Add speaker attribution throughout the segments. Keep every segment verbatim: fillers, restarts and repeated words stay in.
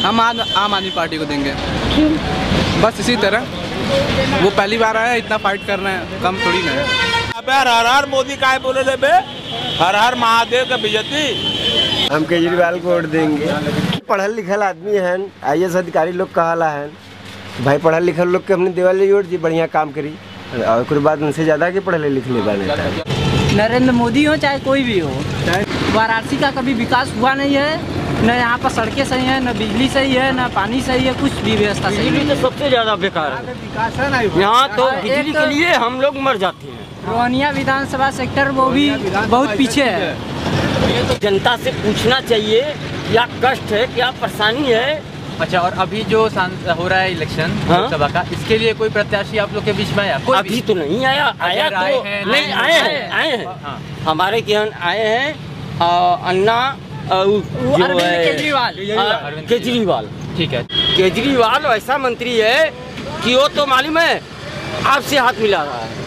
Speaker 1: हम आम आदमी पार्टी को देंगे।
Speaker 2: क्यों?
Speaker 1: बस इसी तरह, वो पहली बार आया है, इतना फाइट कर रहे हैं, कम थोड़ी ना है।
Speaker 3: हर हर मोदी का बोले ले बे, हर हर महादेव का बेइज्जती।
Speaker 4: हम केजरीवाल को वोट देंगे। पढ़ल लिखल आदमी है, आई ए एस अधिकारी लोग कहाला है भाई, पढ़ल लिखल लोग के हमने दिवाली वोट दी, बढ़िया काम करी और उसके बाद उनसे ज़्यादा के पढ़ले लिखले बने।
Speaker 5: नरेंद्र मोदी हो चाहे कोई भी हो, वाराणसी का कभी विकास हुआ नहीं है, न यहाँ पर सड़कें सही है, न बिजली सही है, न पानी सही है, कुछ भी व्यवस्था सही नहीं।
Speaker 6: तो सबसे ज्यादा बेकार है यहाँ तो, बिजली के लिए हम लोग मर जाते हैं।
Speaker 5: रोहनिया विधानसभा सेक्टर वो भी बहुत पीछे है।
Speaker 6: जनता से पूछना चाहिए क्या कष्ट है, क्या परेशानी है।
Speaker 7: अच्छा, और अभी जो हो रहा है इलेक्शन लोकसभा का, इसके लिए कोई प्रत्याशी आप लोग के बीच में आया? कोई
Speaker 6: अभी तो नहीं आया। आया तो नहीं, आए हैं आए हैं हमारे किसान आए हैं, अन्ना
Speaker 5: केजरीवाल
Speaker 6: केजरीवाल
Speaker 7: ठीक है।
Speaker 6: केजरीवाल ऐसा मंत्री है कि वो तो मालूम है आपसे हाथ मिला रहा है।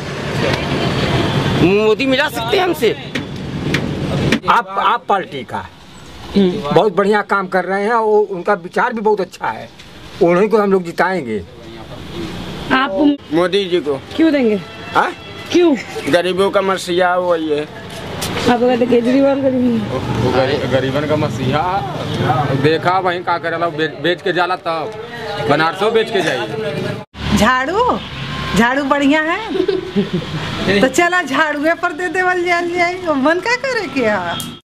Speaker 6: मोदी मिला सकते हैं हमसे।
Speaker 8: आप आप पार्टी का बहुत बढ़िया काम कर रहे हैं, वो उनका विचार भी बहुत अच्छा है, उन्हीं को हम लोग जिताएंगे।
Speaker 2: आप
Speaker 4: मोदी जी को
Speaker 2: क्यों देंगे?
Speaker 4: आ?
Speaker 2: क्यों?
Speaker 4: गरीबों का मसीहा वही है।
Speaker 2: आप कहते केजरीवाल गरीब
Speaker 9: गरीबन का मसीहा देखा वहीं का करेला, बेच के जाला तब बनारसों बेच के जाइए।
Speaker 10: झाड़ू झाड़ू बढ़िया है तो चला झाड़ुए पर दे देवल जाए, मन का करे क्या।